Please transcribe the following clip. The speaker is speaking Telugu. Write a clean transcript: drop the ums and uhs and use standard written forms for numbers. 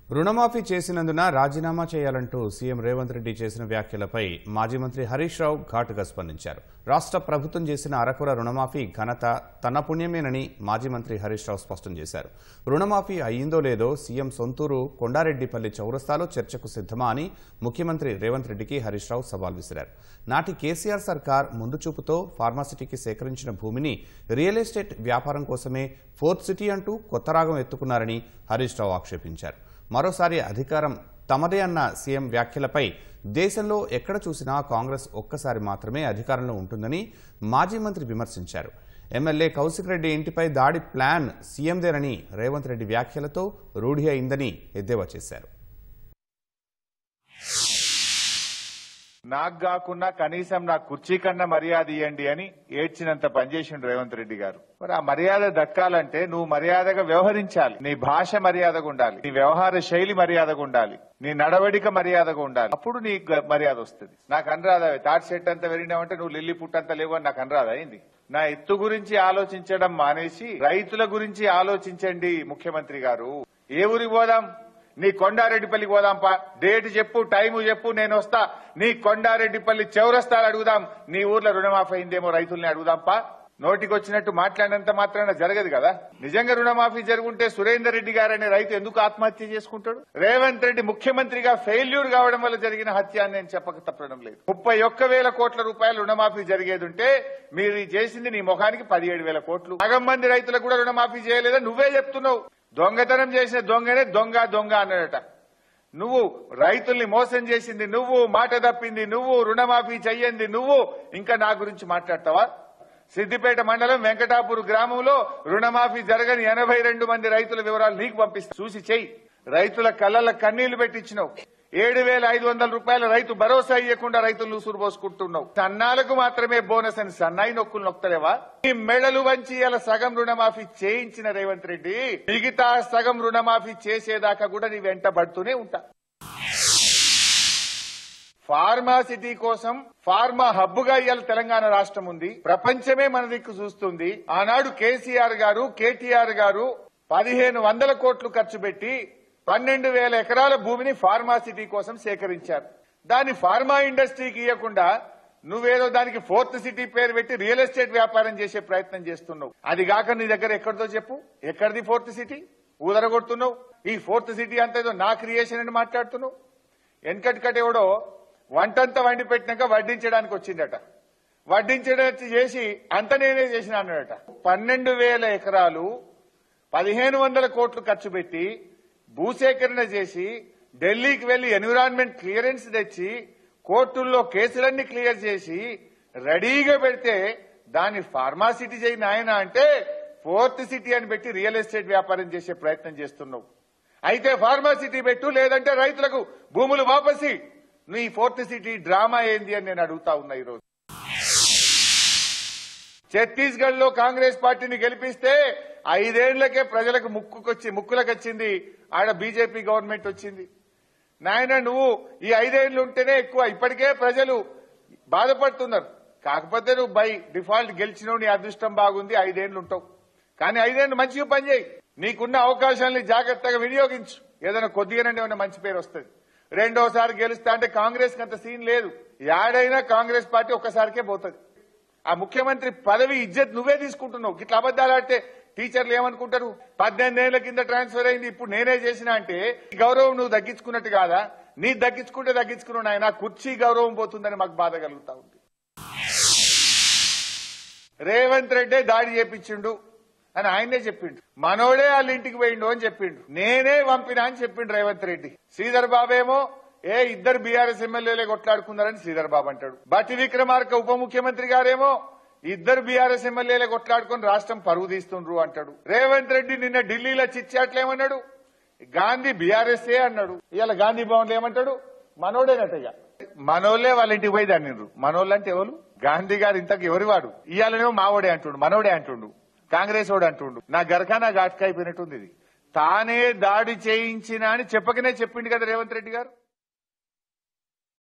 రుణమాఫీ చేసినందున రాజీనామా చేయాలంటూ సీఎం రేవంత్ రెడ్డి చేసిన వ్యాఖ్యలపై మాజీ మంత్రి హరీష్ రావు ఘాటుగా స్పందించారు. రాష్ట్ర ప్రభుత్వం చేసిన అరకొర రుణమాఫీ ఘనత తన పుణ్యమేనని మాజీ మంత్రి హరీష్ రావు స్పష్టం చేశారు. రుణమాఫీ అయ్యిందో లేదో సీఎం సొంతూరు కొండారెడ్డిపల్లి చౌరస్తాలో చర్చకు సిద్ధమా అని ముఖ్యమంత్రి రేవంత్ రెడ్డికి హరీష్ రావు సవాల్ విసిరారు. నాటి కేసీఆర్ సర్కార్ ముందు చూపుతో ఫార్మాసిటీకి సేకరించిన భూమిని రియల్ ఎస్టేట్ వ్యాపారం కోసమే ఫోర్త్ సిటీ అంటూ కొత్త రాగం ఎత్తుకున్నారని హరీష్ రావు ఆక్షేపించారు. మరోసారి అధికారం తమదే అన్న సీఎం వ్యాఖ్యలపై దేశంలో ఎక్కడ చూసినా కాంగ్రెస్ ఒక్కసారి మాత్రమే అధికారంలో ఉంటుందని మాజీ మంత్రి విమర్శించారు. ఎమ్మెల్యే కౌశిక్ రెడ్డి ఇంటిపై దాడి ప్లాన్ సీఎందేనని రేవంత్ రెడ్డి వ్యాఖ్యలతో రూఢి అయిందని ఎద్దేవా చేశారు. నాకు కాకుండా కనీసం నా కుర్చీ కన్నా మర్యాద ఇవ్వండి అని ఏడ్చినంత పనిచేసిండు రేవంత్ రెడ్డి గారు. మరి ఆ మర్యాద దక్కాలంటే నువ్వు మర్యాదగా వ్యవహరించాలి. నీ భాష మర్యాదగా ఉండాలి, నీ వ్యవహార శైలి మర్యాదగా ఉండాలి, నీ నడవడిక మర్యాదగా ఉండాలి. అప్పుడు నీ మర్యాద వస్తుంది. నాకు అనరాదా తాటి చెట్టు అంతా పెరిగినావంటే నువ్వు లిల్లీ పుట్టంతా లేవు అని నాకు అనరాదా అయింది. నా ఎత్తు గురించి ఆలోచించడం మానేసి రైతుల గురించి ఆలోచించండి ముఖ్యమంత్రి గారు. ఏ ఊరికి పోదాం? నీ కొండారెడ్డిపల్లికి పోదాంపా, డేట్ చెప్పు, టైము చెప్పు, నేను వస్తా. నీ కొండారెడ్డిపల్లి చౌరస్తాలు అడుగుదాం. నీ ఊర్లో రుణమాఫీ అయిందేమో రైతుల్ని అడుగుదాంపా. నోటికి వచ్చినట్టు మాట్లాడినంత మాత్రాన జరగదు కదా. నిజంగా రుణమాఫీ జరుగుంటే సురేందర్ రెడ్డి గారు అనే రైతు ఎందుకు ఆత్మహత్య చేసుకుంటాడు? రేవంత్ రెడ్డి ముఖ్యమంత్రిగా ఫెయిల్యూర్ కావడం వల్ల జరిగిన హత్య అని నేను చెప్పక తప్పడం లేదు. 31,000 కోట్ల రూపాయలు రుణమాఫీ జరిగేది ఉంటే మీరు చేసింది నీ ముఖానికి 17,000 కోట్లు. సగం మంది రైతులకు కూడా రుణమాఫీ చేయలేదా నువ్వే చెప్తున్నావు. దొంగతనం చేసిన దొంగనే దొంగ దొంగ అన్నాడట. నువ్వు రైతుల్ని మోసం చేసింది నువ్వు, మాట తప్పింది నువ్వు, రుణమాఫీ చెయ్యంది నువ్వు. ఇంకా నా గురించి మాట్లాడతావా? సిద్దిపేట మండలం వెంకటాపూర్ గ్రామంలో రుణమాఫీ జరగని 82 మంది రైతుల వివరాలు నీకు పంపిస్తా, చూసి చెయ్యి. రైతుల కళ్ళల కన్నీళ్లు పెట్టించినావు. 7,500 రూపాయల రైతు భరోసా ఇవ్వకుండా రైతులు ఉసురు పోసుకుంటున్నావు. సన్నాలకు మాత్రమే బోనస్ అని సన్నాయి నొక్కులు నొక్కలేవా? ఈ మెడలు వంచి ఇలా సగం రుణమాఫీ చేయించిన రేవంత్ రెడ్డి మిగతా సగం రుణమాఫీ చేసేదాకా కూడా నీ వెంట పడుతూనే ఉంటా. ఫార్మాసిటీ కోసం ఫార్మా హబ్ గా ఇవాళ తెలంగాణ రాష్ట్రం ఉంది. ప్రపంచమే మన దిక్కు చూస్తుంది. ఆనాడు కేసీఆర్ గారు, కేటీఆర్ గారు 1,500 కోట్లు ఖర్చు పెట్టి 12,000 ఎకరాల భూమిని ఫార్మాసిటీ కోసం సేకరించారు. దాన్ని ఫార్మా ఇండస్ట్రీకి ఇవ్వకుండా నువ్వేదో దానికి ఫోర్త్ సిటీ పేరు పెట్టి రియల్ ఎస్టేట్ వ్యాపారం చేసే ప్రయత్నం చేస్తున్నావు. అది కాక నీ దగ్గర ఎక్కడితో చెప్పు, ఎక్కడిది ఫోర్త్ సిటీ? ఊదరగొడుతున్నావు. ఈ ఫోర్త్ సిటీ అంతా ఏదో నా క్రియేషన్ అని మాట్లాడుతున్నావు. వెనకటికటి ఎవడో వంటంతా వండి పెట్టినాక వడ్డించడానికి వచ్చిందట. వడ్డించడానికి చేసి అంత నేనే చేసిన అన్నాడట. 12,000 ఎకరాలు 1,500 కోట్లు ఖర్చు పెట్టి భూసేకరణ చేసి ఢిల్లీకి వెళ్లి ఎన్విరాన్మెంట్ క్లియరెన్స్ తెచ్చి కోర్టుల్లో కేసులన్నీ క్లియర్ చేసి రెడీగా పెడితే దాన్ని ఫార్మాసిటీ చేయి నాయన అంటే ఫోర్త్ సిటీ అని పెట్టి రియల్ ఎస్టేట్ వ్యాపారం చేసే ప్రయత్నం చేస్తున్నావు. అయితే ఫార్మాసిటీ పెట్టు, లేదంటే రైతులకు భూములు వాపసి. నీ ఫోర్త్ సిటీ డ్రామా ఏంది అని నేను అడుగుతా ఉన్నా. ఈరోజు ఛత్తీస్గఢ్ లో కాంగ్రెస్ పార్టీని గెలిపిస్తే 5 ఏళ్లకే ప్రజలకు ముక్కులకొచ్చింది. ఆడ బీజేపీ గవర్నమెంట్ వచ్చింది. నాయన నువ్వు ఈ 5 ఏళ్లు ఉంటేనే ఎక్కువ. ఇప్పటికే ప్రజలు బాధపడుతున్నారు. కాకపోతే నువ్వు బై డిఫాల్ట్ గెలిచినావు, నీ అదృష్టం బాగుంది, 5 ఏళ్లు ఉంటావు. కానీ 5 ఏళ్లు మంచిగా పనిచేయి. నీకున్న అవకాశాలని జాగ్రత్తగా వినియోగించు. ఏదైనా కొద్దిగానండి ఏమైనా మంచి పేరు వస్తుంది. రెండోసారి గెలుస్తా అంటే కాంగ్రెస్ కి అంత సీన్ లేదు. యాడైనా కాంగ్రెస్ పార్టీ ఒక్కసారికే పోతుంది. ఆ ముఖ్యమంత్రి పదవి ఇజ్జత్ నువ్వే తీసుకుంటున్నావు. ఇట్లా అబద్దాలు ఆడితే టీచర్లు ఏమనుకుంటారు? 18 ఏళ్ల కింద ట్రాన్స్ఫర్ అయింది, ఇప్పుడు నేనే చేసినా అంటే గౌరవం నువ్వు దక్కించుకున్నట్టు కాదా? నీ దక్కించుకున్నావు ఆయన. కుర్చీ గౌరవం పోతుందని మాకు బాధ కలుగుతా ఉంది. రేవంత్ రెడ్డే దాడి చేపించిండు అని ఆయనే చెప్పిండు. మనోడే వాళ్ళ ఇంటికి పోయిండు అని చెప్పిండు. నేనే పంపినా అని చెప్పిండు రేవంత్ రెడ్డి. శ్రీధర్ బాబేమో ఇద్దరు బీఆర్ఎస్ ఎమ్మెల్యేలే కొట్లాడుకున్నారని శ్రీధర్ బాబు అంటాడు. బట్టి విక్రమార్క ఉప ముఖ్యమంత్రి గారేమో ఇద్దరు బీఆర్ఎస్ ఎమ్మెల్యేలే కొట్లాడుకుని రాష్ట్రం పరువు తీస్తుండ్రు అంటాడు. రేవంత్ రెడ్డి నిన్న ఢిల్లీలో చిచ్చాట్లేమన్నాడు? గాంధీ బీఆర్ఎస్ఏ అన్నాడు. ఇవాళ గాంధీ భవన్ ఏమంటాడు? మనోడేనట్టగా. మనోళ్లే వాళ్ళ ఇంటికి పోయి దాన్ని మనోళ్ళు అంటే ఎవరు? గాంధీ గారు ఇంతకు ఎవరి వాడు? ఇవాళనేమో మావోడే అంటుండు, మనోడే అంటుండు, కాంగ్రెస్ వాడు అంటుండు. నా గరఖానా ఘాట్కా అయిపోయినట్టుంది. ఇది తానే దాడి చేయించినా అని చెప్పకనే చెప్పిండు కదా రేవంత్ రెడ్డి గారు.